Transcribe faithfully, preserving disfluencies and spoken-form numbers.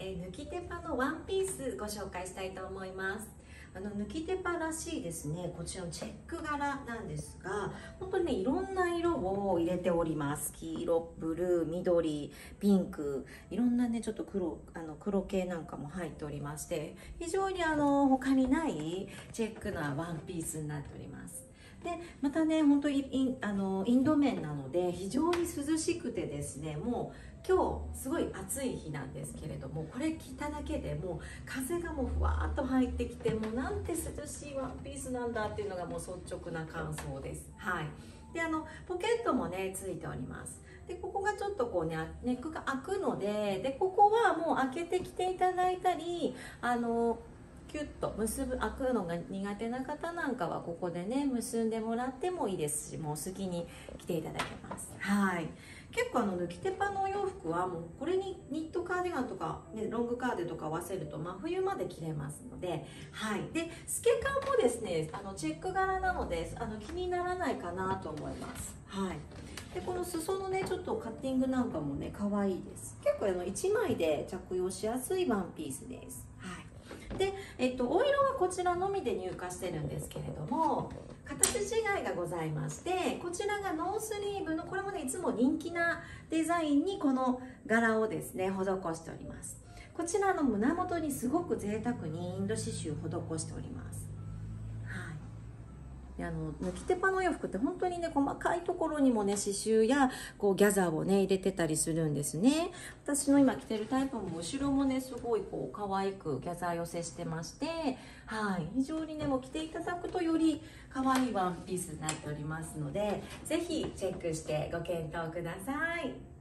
えー、抜き手パのワンピースご紹介したいと思います。あの抜き手パらしいですね、こちらのチェック柄なんですが、本当にねいろんな色を入れております。黄色、ブルー、緑、ピンク、いろんなねちょっと黒あの黒系なんかも入っておりまして、非常にあの他にないチェックなワンピースになっております。でまたね本当にインあのインド面なので非常に涼しくてですね、もう今日すごい暑い日なんですけれども、これ着ただけでもう風がもうふわーっと入ってきて、もうなんて涼しいワンピースなんだっていうのがもう率直な感想です。はい。であのポケットもねついております。でここがちょっとこうねネックが開くので、でここはもう開けてきていただいたり、あのキュッと結ぶ開くのが苦手な方なんかはここでね結んでもらってもいいですし、もう好きに着ていただけます。はい。結構あの抜き手パのお洋服はもうこれにニットカーディガンとか、ね、ロングカーデとか合わせると真冬まで着れますので、はい。で透け感もですねあのチェック柄なのであの気にならないかなと思います。はい。でこの裾のねちょっとカッティングなんかもね可愛いです。結構あのいちまいで着用しやすいワンピースです。はい。で、えっと、お色はこちらのみで入荷してるんですけれども、形違いがございまして、こちらがノースリーブのこれもねいつも人気なデザインにこの柄をですね施しております。こちらの胸元にすごく贅沢にインド刺繍を施しております。であの抜き手パのお洋服って本当にね細かいところにもね刺繍やこうギャザーをね入れてたりするんですね。私の今着てるタイプも後ろもねすごいこう可愛くギャザー寄せしてまして、はい、非常にねもう着ていただくとより可愛いワンピースになっておりますので、ぜひチェックしてご検討ください。